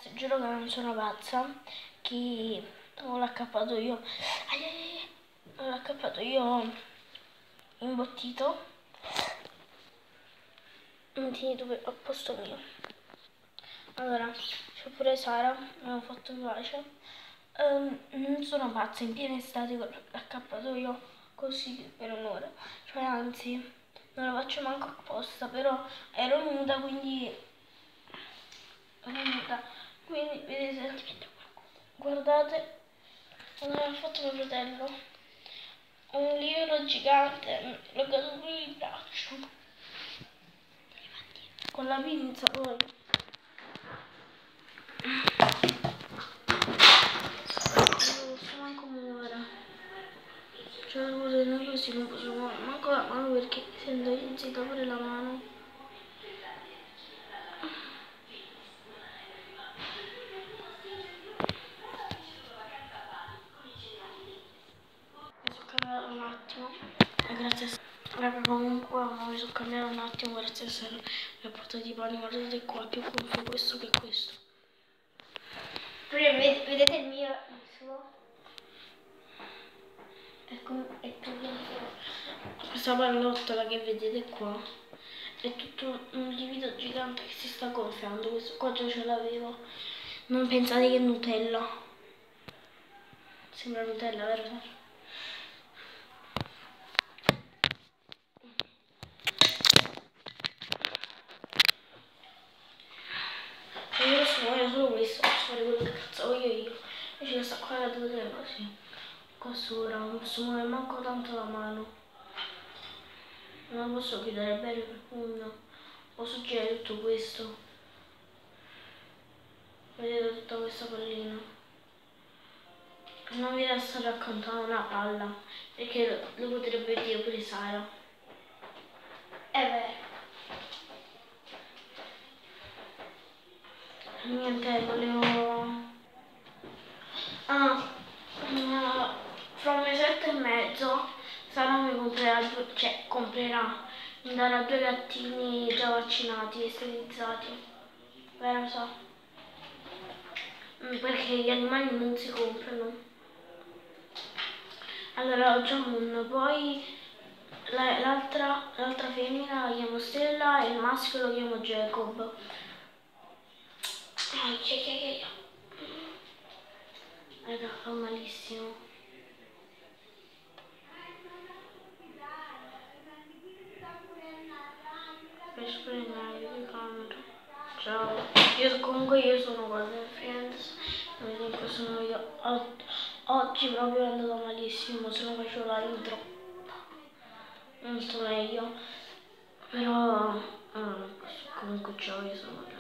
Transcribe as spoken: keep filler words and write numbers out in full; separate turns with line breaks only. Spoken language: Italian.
Ragazzi, giuro che non sono pazza. Chi non l'ha accappato io. Ai, ai, ai. Non l'ha accappato io imbottito. Mettini dove al posto mio. Allora, c'è pure Sara, mi ho fatto pace. Um, non sono pazza, in piena estate l'ho accappato io così per un'ora. Cioè anzi, non lo faccio manco apposta, però ero nuda, quindi ero nuda. Quindi vedete, guardate come ha fatto mio fratello. Un livello gigante, l'ho caduto in braccio. Con la pinza poi. Non posso manco muovere. Cioè cose non così non posso muovere manco la mano perché sento inzita pure la mano. Mi sono cambiato un attimo e grazie a raga, comunque mi sono cambiato un attimo grazie a Sara, mi ha portato i panni, guardate qua, più gonfio questo che questo.
Vedete il mio, il suo?
È più gonfio. Questa pallottola che vedete qua è tutto un livido gigante che si sta gonfiando. Questo qua già ce l'avevo. Non pensate che è Nutella. Sembra Nutella, vero? Io adesso voglio solo questo, posso fare quello che cazzo voglio io. Invece questa qua la devo tenere così. Qua sopra, non posso muovere manco tanto la mano. Non posso chiudere bene per pugno. Posso girare tutto questo. Vedete tutta questa pallina. Non vi sto raccontando una palla, perché lo, lo potrebbe dire pure Sara.
È vero.
Niente, volevo... Ah, uh, fra un mesetto e mezzo Sara mi comprerà, due, cioè comprerà, mi darà due gattini già vaccinati e sterilizzati. Vero so? Perché gli animali non si comprano. Allora ho già un, poi l'altra femmina la chiamo Stella e il maschio lo chiamo Jacob. Ai, che che che raga, fa malissimo. Per spremere di camera. Ciao. Io comunque io sono quasi in Friends. Vedete in questo nuovo video. Oggi proprio è andato malissimo, se non facevo la intro non sto meglio. Però eh, comunque ciao, io sono